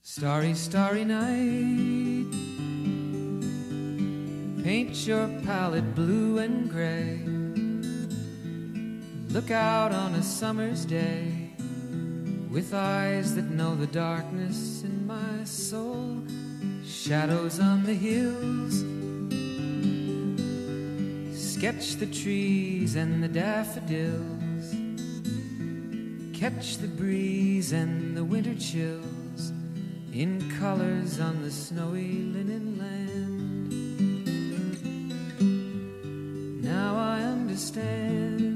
Starry, starry night, paint your palette blue and gray. Look out on a summer's day with eyes that know the darkness in my soul. Shadows on the hills, sketch the trees and the daffodils, catch the breeze and the winter chills in colors on the snowy linen land. Now I understand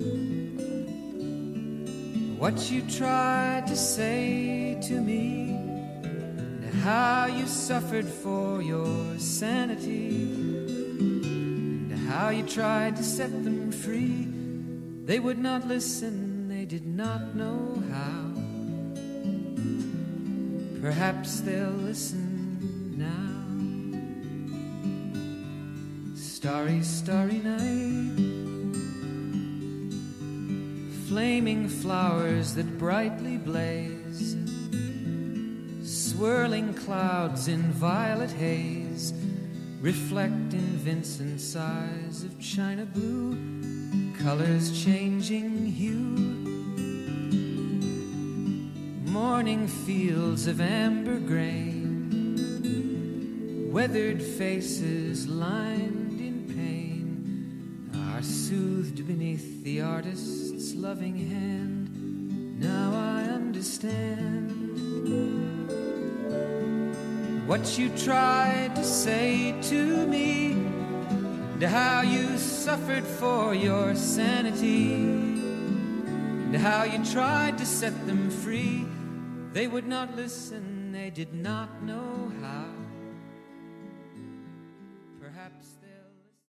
what you tried to say to me, and how you suffered for your sanity, and how you tried to set them free. They would not listen, they did not know how. Perhaps they'll listen now. Starry, starry night, flaming flowers that brightly blaze, swirling clouds in violet haze, reflect in Vincent's eyes of china blue, colors changing hue. Morning fields of amber grain, weathered faces lined in pain, are soothed beneath the artist's loving hand. Now I understand what you tried to say to me, and how you suffered for your sanity, and how you tried to set them free. They would not listen, they did not know how. Perhaps they'll